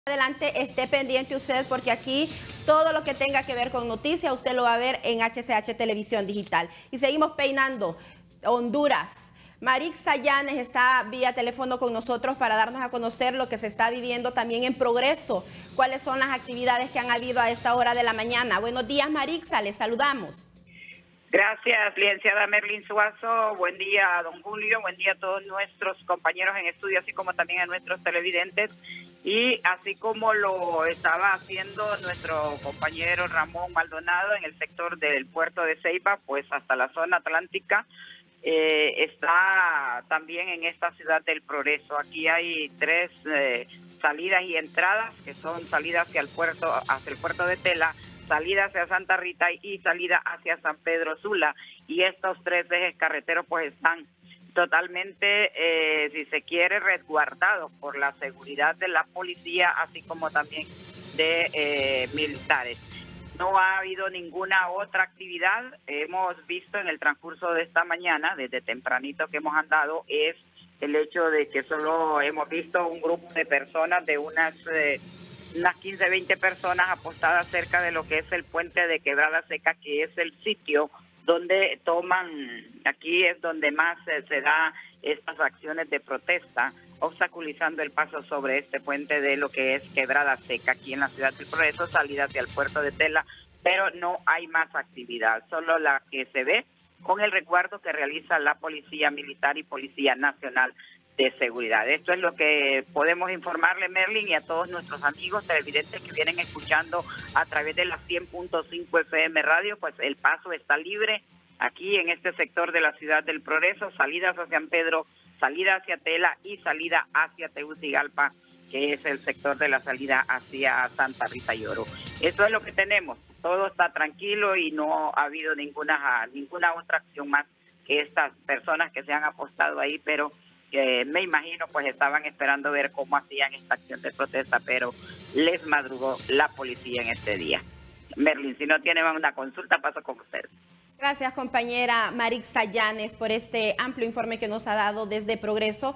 Adelante, esté pendiente usted porque aquí todo lo que tenga que ver con noticias usted lo va a ver en HCH Televisión Digital. Y seguimos peinando Honduras. Marixa Llanes está vía teléfono con nosotros para darnos a conocer lo que se está viviendo también en Progreso. ¿Cuáles son las actividades que han habido a esta hora de la mañana? Buenos días, Marixa, les saludamos. Gracias, licenciada Merlin Suazo. Buen día, don Julio. Buen día a todos nuestros compañeros en estudio, así como también a nuestros televidentes. Y así como lo estaba haciendo nuestro compañero Ramón Maldonado en el sector del puerto de Ceiba, pues hasta la zona atlántica, está también en esta ciudad del Progreso. Aquí hay tres salidas y entradas, que son salidas hacia el puerto de Tela, salida hacia Santa Rita y salida hacia San Pedro Sula. Y estos tres ejes carreteros pues están totalmente, si se quiere, resguardados por la seguridad de la policía, así como también de militares. No ha habido ninguna otra actividad. Hemos visto en el transcurso de esta mañana, desde tempranito que hemos andado, es el hecho de que solo hemos visto un grupo de personas de unas 15, 20 personas apostadas cerca de lo que es el puente de Quebrada Seca, que es el sitio donde aquí es donde más se da estas acciones de protesta, obstaculizando el paso sobre este puente de lo que es Quebrada Seca, aquí en la ciudad del Progreso, salida hacia el puerto de Tela, pero no hay más actividad, solo la que se ve con el resguardo que realiza la Policía Militar y Policía Nacional de Seguridad. Esto es lo que podemos informarle, Merlin, y a todos nuestros amigos televidentes que vienen escuchando a través de la 100.5 FM Radio, pues el paso está libre aquí en este sector de la ciudad del Progreso, salidas hacia San Pedro, salida hacia Tela y salida hacia Tegucigalpa, que es el sector de la salida hacia Santa Rita y Oro. Eso es lo que tenemos. Todo está tranquilo y no ha habido ninguna otra acción más que estas personas que se han apostado ahí, pero me imagino pues estaban esperando ver cómo hacían esta acción de protesta, pero les madrugó la policía en este día. Merlin, si no tienen una consulta, paso con ustedes. Gracias, compañera Marixa Llanes, por este amplio informe que nos ha dado desde Progreso.